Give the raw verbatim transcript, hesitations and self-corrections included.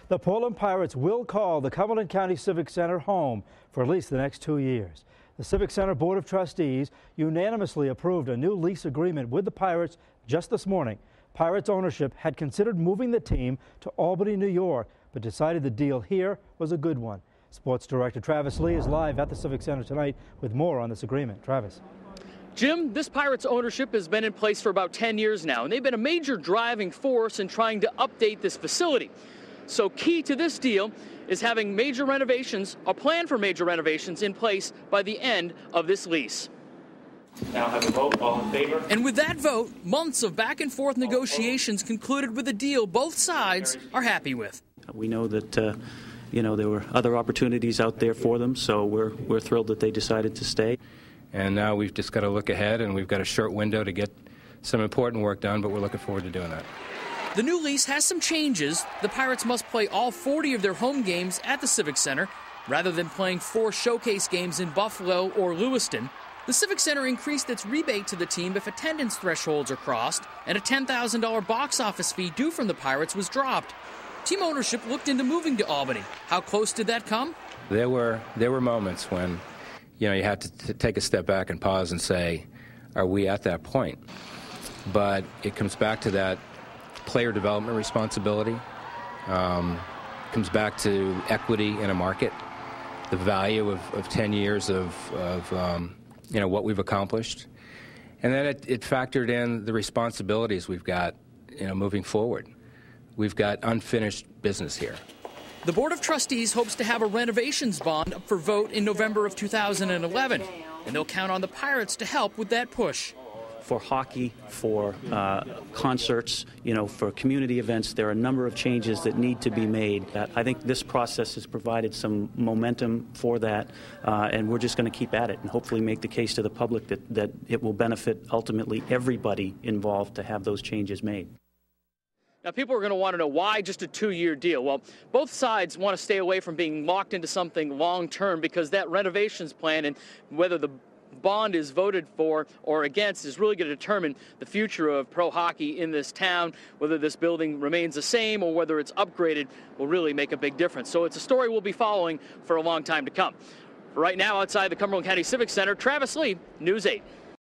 The Portland Pirates will call the Cumberland County Civic Center home for at least the next two years. The Civic Center Board of Trustees unanimously approved a new lease agreement with the Pirates just this morning. Pirates ownership had considered moving the team to Albany, New York, but decided the deal here was a good one. Sports Director Travis Lee is live at the Civic Center tonight with more on this agreement. Travis. Jim, this Pirates ownership has been in place for about ten years now, and they've been a major driving force in trying to update this facility. So key to this deal is having major renovations, a plan for major renovations in place by the end of this lease. Now have a vote. All in favor? And with that vote, months of back and forth negotiations concluded with a deal both sides are happy with. We know that uh, you know there were other opportunities out there for them, so we're we're thrilled that they decided to stay. And now we've just got to look ahead, and we've got a short window to get some important work done, but we're looking forward to doing that. The new lease has some changes. The Pirates must play all forty of their home games at the Civic Center, rather than playing four showcase games in Buffalo or Lewiston. The Civic Center increased its rebate to the team if attendance thresholds are crossed, and a ten thousand dollar box office fee due from the Pirates was dropped. Team ownership looked into moving to Albany. How close did that come? There were there were moments when, you know, you had to t- take a step back and pause and say, are we at that point? But it comes back to that player development responsibility. Um, comes back to equity in a market, the value of, of ten years of, of um, you know, what we've accomplished. And then it, it factored in the responsibilities we've got, you know, moving forward. We've got unfinished business here. The Board of Trustees hopes to have a renovations bond up for vote in November of two thousand eleven, and they'll count on the Pirates to help with that push. For hockey, for uh, concerts, you know, for community events, there are a number of changes that need to be made. Uh, I think this process has provided some momentum for that, uh, and we're just going to keep at it and hopefully make the case to the public that, that it will benefit ultimately everybody involved to have those changes made. Now, people are going to want to know why just a two-year deal. Well, both sides want to stay away from being locked into something long-term because that renovations plan and whether the bond is voted for or against is really going to determine the future of pro hockey in this town. Whether this building remains the same or whether it's upgraded will really make a big difference. So it's a story we'll be following for a long time to come. For right now, outside the Cumberland County Civic Center, Travis Lee, News eight.